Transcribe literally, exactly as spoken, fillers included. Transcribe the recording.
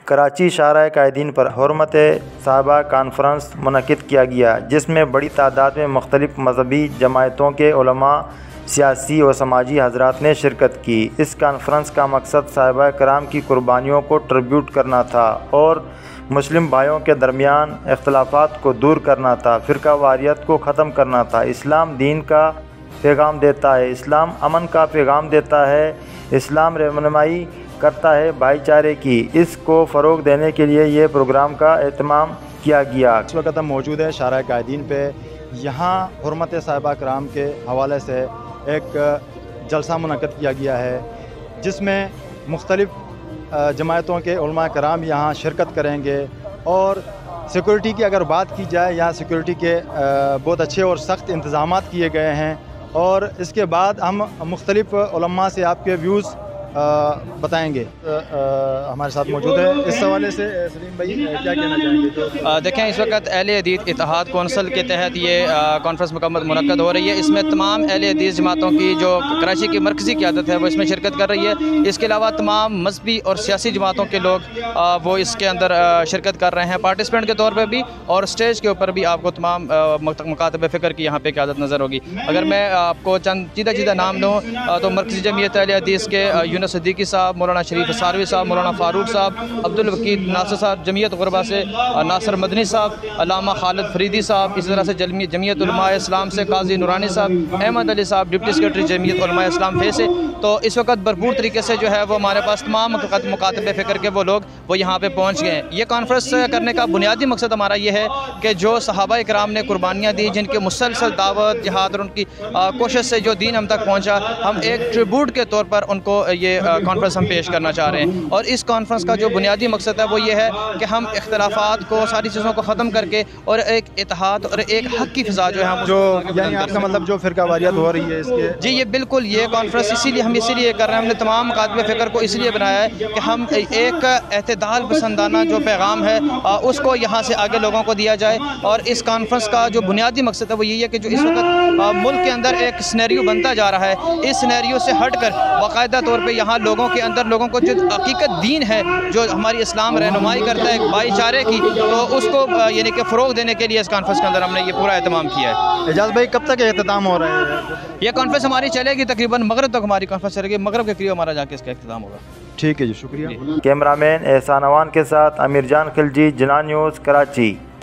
कराची शाहराह कायदीन पर हुर्मत साहबा कॉन्फ्रेंस मुनक़िद किया गया, जिसमें बड़ी तादाद में मुख्तलिफ़ मजहबी जमातों के उलमा, सियासी व समाजी हज़रात ने शिरकत की। इस कॉन्फ्रेंस का मकसद साहबा कराम की कुर्बानियों को ट्रिब्यूट करना था और मुस्लिम भाइयों के दरमियान इख्तलाफात को दूर करना था, फ़िरका वारियत को ख़त्म करना था। इस्लाम दीन का पैगाम देता है, इस्लाम अमन का पैगाम देता है, इस्लाम रहनुमाई करता है भाईचारे की। इसको फ़रोग़ देने के लिए ये प्रोग्राम का एहतमाम किया गया। इस वक्त हम मौजूद है शाहराह कायदीन पे। यहाँ हुर्मत साहबा कराम के हवाले से एक जलसा मुनक़्क़िद किया गया है, जिसमें मुख्तलिफ़ जमातों के उलमा कराम यहाँ शिरकत करेंगे। और सिक्योरिटी की अगर बात की जाए, यहाँ सिक्योरिटी के बहुत अच्छे और सख्त इंतज़ाम किए गए हैं। और इसके बाद हम मुख्तलिफ़ उलमा से आपके व्यूज़ बताएंगे। हमारे साथ मौजूद है इस हवाले से सलीम भाई क्या कहना चाहेंगे? जो देखें, इस वक्त अहले हदीस इत्तेहाद कौंसिल के तहत ये कॉन्फ्रेंस मुनक़्क़िद हो रही है। इसमें तमाम अहले हदीस जमातों की जो कराची की मरकज़ी क़यादत है वो इसमें शिरकत कर रही है। इसके अलावा तमाम मजहबी और सियासी जमातों के लोग वो इसके अंदर शिरकत कर रहे हैं पार्टिसिपेंट के तौर पर भी, और स्टेज के ऊपर भी आपको तमाम मुकातब फ़िक्र की यहाँ पर क़यादत नज़र होगी। अगर मैं आपको चंद चीदा चीदा नाम लूँ तो मरकज़ी जमीयत अहले हदीस के यूनुस सिद्दीकी साहब, मौलाना शरीफ सारवी साहब, मौलाना फ़ारूक साहब, अब्दुल वकील नासिर साहब, जमीयत गुरबा से नासिर मदनी साहब, अल्लामा खालिद फरीदी साहब, इसी तरह से जमीयत उलमाए इस्लाम से काजी नूरानी साहब, अहमद अली साहब, डिप्टी सेक्रेटरी जमीयत उलमाए इस्लाम फे से। तो इस वक्त भरपूर तरीके से जो है वो हमारे पास तमाम मुकातबे फ़िक्र के वो लोग वो यहाँ पर पहुँच गए हैं। ये कॉन्फ्रेंस करने का बुनियादी मकसद हमारा ये है कि जो सहाबा इकराम ने कुर्बानियाँ दी, जिनके मुसलसल दावत जिहाद और उनकी कोशिश से जो दीन हम तक पहुँचा, हम एक ट्रिब्यूट के तौर पर उनको ये कॉन्फ्रेंस हम पेश करना चाह रहे हैं। और इस कॉन्फ्रेंस का जो बुनियादी मकसद है वो ये है कि हम इख्तलाफात को, सारी चीज़ों को ख़त्म करके और एक इत्तेहाद और एक हक़ की फ़िज़ा जो है हम जो यानी आपका मतलब जो फ़िरका वारियत हो रही है इसके जी ये बिल्कुल ये कॉन्फ्रेंस इसीलिए हम इसीलिए कर रहे हैं। हमने तमाम मुकातबे फ़िक्र को इसलिए बनाया है कि हम एक एतदाल पसंदाना जो पैगाम है उसको यहाँ से आगे लोगों को दिया जाए। और इस कॉन्फ्रेंस का जो बुनियादी मकसद है वो यही है कि जो इस वक्त मुल्क के अंदर एक सिनेरियो बनता जा रहा है, इस सिनेरियो से हट कर बाकायदा तौर पर यहाँ लोगों के अंदर लोगों को जो हकीकत दीन है, जो हमारी इस्लाम रहनुमाई करता है भाईचारे की, तो उसको यानी कि फ़रोग़ देने के लिए इस कॉन्फ्रेंस के अंदर हमने ये पूरा एहतमाम किया है। एजाज भाई कब तक एहतमाम हो रहा है? ये कॉन्फ्रेंस हमारी चलेगी तकरीबन मगरब तक, हमारी कॉन्फ्रेंस चलेगी, मगरब के करीब हमारा जाके इसका एहतमाम होगा। ठीक है जी, शुक्रिया। कैमरामैन एहसान अवान के साथ अमीर जान खिलजी, जिना न्यूज़, कराची।